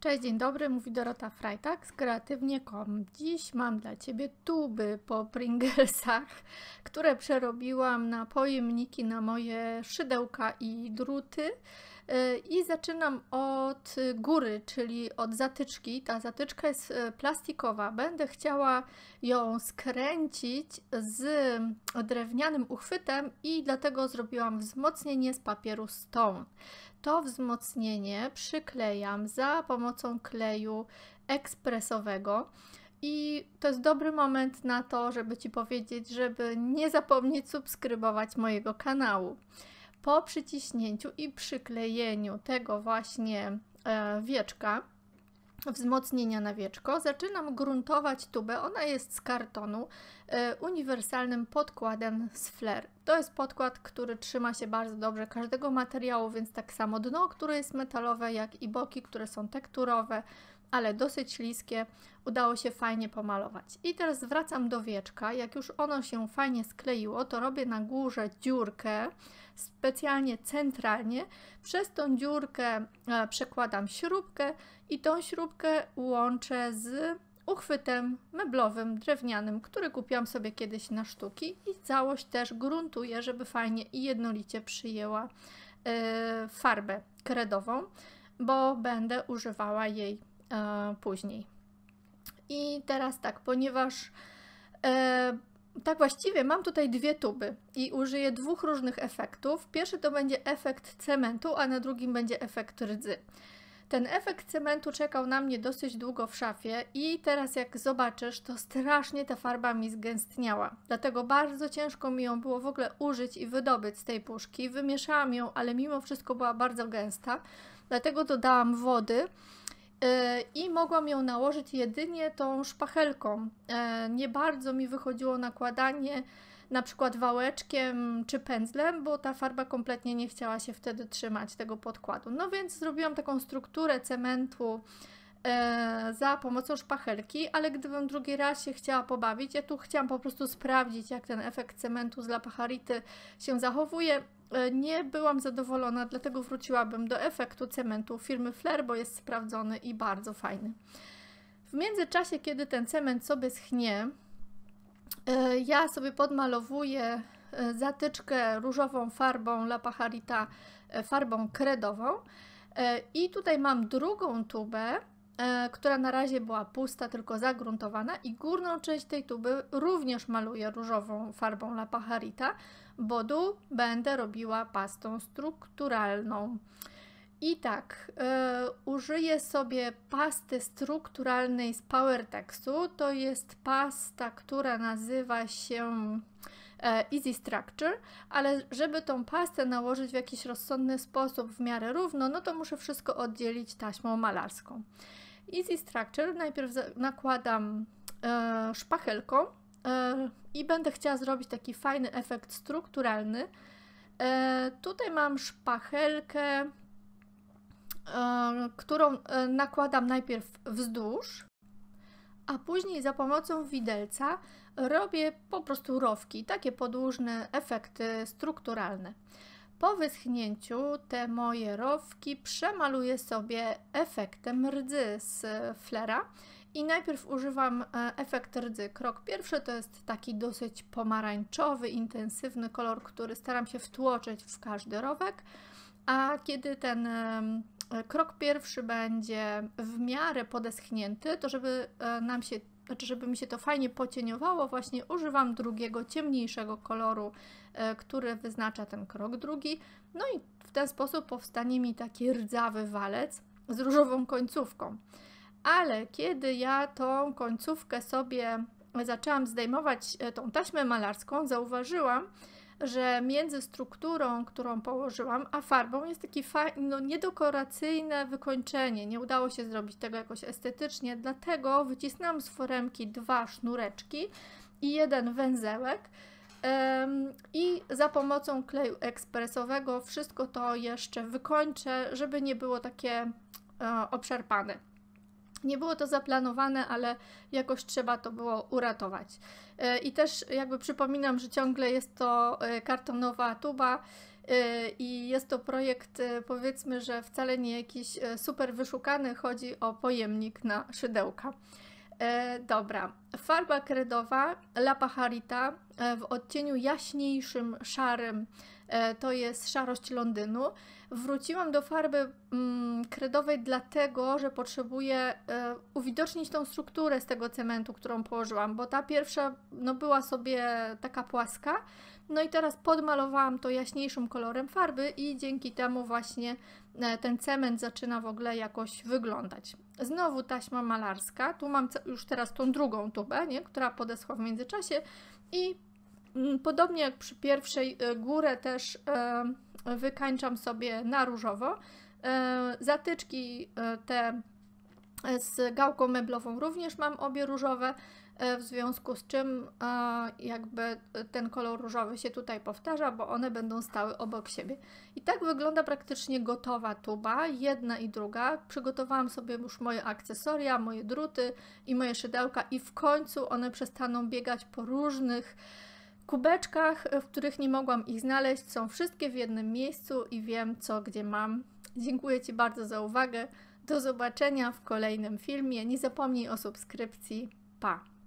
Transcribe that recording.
Cześć, dzień dobry, mówi Dorota Freitag z kreatywnie.com. Dziś mam dla Ciebie tuby po Pringlesach, które przerobiłam na pojemniki na moje szydełka i druty. I zaczynam od góry, czyli od zatyczki. Ta zatyczka jest plastikowa. Będę chciała ją skręcić z drewnianym uchwytem i dlatego zrobiłam wzmocnienie z papieru Stone. To wzmocnienie przyklejam za pomocą kleju ekspresowego i to jest dobry moment na to, żeby Ci powiedzieć, żeby nie zapomnieć subskrybować mojego kanału. Po przyciśnięciu i przyklejeniu tego właśnie wieczka, wzmocnienia na wieczko, zaczynam gruntować tubę. Ona jest z kartonu uniwersalnym podkładem z Flair. To jest podkład, który trzyma się bardzo dobrze każdego materiału, więc tak samo dno, które jest metalowe, jak i boki, które są tekturowe, ale dosyć śliskie, udało się fajnie pomalować. I teraz wracam do wieczka. Jak już ono się fajnie skleiło, to robię na górze dziurkę, specjalnie centralnie. Przez tą dziurkę przekładam śrubkę i tą śrubkę łączę z uchwytem meblowym, drewnianym, który kupiłam sobie kiedyś na sztuki i całość też gruntuję, żeby fajnie i jednolicie przyjęła farbę kredową, bo będę używała jej później. I teraz tak, ponieważ tak właściwie mam tutaj dwie tuby i użyję dwóch różnych efektów. Pierwszy to będzie efekt cementu, a na drugim będzie efekt rdzy. Ten efekt cementu czekał na mnie dosyć długo w szafie i teraz jak zobaczysz, to strasznie ta farba mi zgęstniała. Dlatego bardzo ciężko mi ją było w ogóle użyć i wydobyć z tej puszki. Wymieszałam ją, ale mimo wszystko była bardzo gęsta. Dlatego dodałam wody i mogłam ją nałożyć jedynie tą szpachelką. Nie bardzo mi wychodziło nakładanie na przykład wałeczkiem czy pędzlem, bo ta farba kompletnie nie chciała się wtedy trzymać tego podkładu. No więc zrobiłam taką strukturę cementu za pomocą szpachelki, ale gdybym drugi raz się chciała pobawić, ja tu chciałam po prostu sprawdzić, jak ten efekt cementu z La Pajarity się zachowuje. Nie byłam zadowolona, dlatego wróciłabym do efektu cementu firmy Flair, bo jest sprawdzony i bardzo fajny. W międzyczasie, kiedy ten cement sobie schnie, ja sobie podmalowuję zatyczkę różową farbą La Pajarita, farbą kredową i tutaj mam drugą tubę, która na razie była pusta, tylko zagruntowana i górną część tej tuby również maluję różową farbą La Pajarita, bo dół będę robiła pastą strukturalną. I tak, użyję sobie pasty strukturalnej z Powertexu. To jest pasta, która nazywa się Easy Structure, ale żeby tą pastę nałożyć w jakiś rozsądny sposób, w miarę równo, no to muszę wszystko oddzielić taśmą malarską. Easy Structure najpierw nakładam szpachelką i będę chciała zrobić taki fajny efekt strukturalny. Tutaj mam szpachelkę, którą nakładam najpierw wzdłuż, a później za pomocą widelca robię po prostu rowki, takie podłużne efekty strukturalne. Po wyschnięciu te moje rowki przemaluję sobie efektem rdzy z Flaira i najpierw używam efekt rdzy. Krok pierwszy to jest taki dosyć pomarańczowy, intensywny kolor, który staram się wtłoczyć w każdy rowek, a kiedy ten krok pierwszy będzie w miarę podeschnięty, to żeby mi się to fajnie pocieniowało, właśnie używam drugiego, ciemniejszego koloru, który wyznacza ten krok drugi. No i w ten sposób powstanie mi taki rdzawy walec z różową końcówką. Ale kiedy ja tą końcówkę sobie zaczęłam zdejmować tą taśmę malarską, zauważyłam, że między strukturą, którą położyłam, a farbą jest takie niedekoracyjne wykończenie. Nie udało się zrobić tego jakoś estetycznie, dlatego wycisnęłam z foremki dwa sznureczki i jeden węzełek i za pomocą kleju ekspresowego wszystko to jeszcze wykończę, żeby nie było takie obszarpane. Nie było to zaplanowane, ale jakoś trzeba to było uratować. I też jakby przypominam, że ciągle jest to kartonowa tuba I jest to projekt, powiedzmy, że wcale nie jakiś super wyszukany, chodzi o pojemnik na szydełka. Dobra, farba kredowa La Pajarita w odcieniu jaśniejszym, szarym, to jest szarość Londynu. Wróciłam do farby kredowej dlatego, że potrzebuję uwidocznić tą strukturę z tego cementu, którą położyłam, bo ta pierwsza no, była sobie taka płaska, no i teraz podmalowałam to jaśniejszym kolorem farby i dzięki temu właśnie ten cement zaczyna w ogóle jakoś wyglądać. Znowu taśma malarska, tu mam już teraz tą drugą tubę, nie, która podeschła w międzyczasie i podobnie jak przy pierwszej, górę też wykańczam sobie na różowo. Zatyczki te z gałką meblową również mam obie różowe, w związku z czym jakby ten kolor różowy się tutaj powtarza, bo one będą stały obok siebie. I tak wygląda praktycznie gotowa tuba, jedna i druga. Przygotowałam sobie już moje akcesoria, moje druty i moje szydełka i w końcu one przestaną biegać po różnych kubeczkach, w których nie mogłam ich znaleźć. Są wszystkie w jednym miejscu i wiem, co gdzie mam. Dziękuję Ci bardzo za uwagę. Do zobaczenia w kolejnym filmie. Nie zapomnij o subskrypcji. Pa!